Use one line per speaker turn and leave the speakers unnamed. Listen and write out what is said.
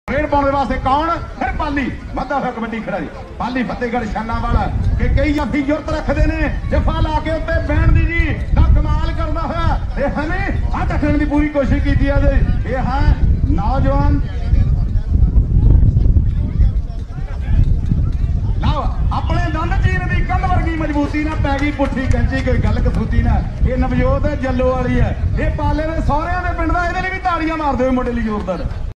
Red पाने वास्ते कौन फिर पाली मध्दा होया कबड्डी खिडारी पाली फतेहगढ़ शाना वाला कि कई जाफी जुरत रखते ने जफा ला के उत्ते बैण दी जी दा कमाल करदा होया ते हने आ टकरन दी पूरी कोशिश कीती है ये हां नौजवान लाओ अपने दंद चीन दी कंध वर्गी मजबूती ना पै गई पुट्ठी कंची कोई गल कसूती ना ये नवजोत जल्लो वाली है ये पाले दे सौहरियां दे पिंड दा इहदे लई भी ताड़ियां मारदे हो मुंडे लई जोरदार।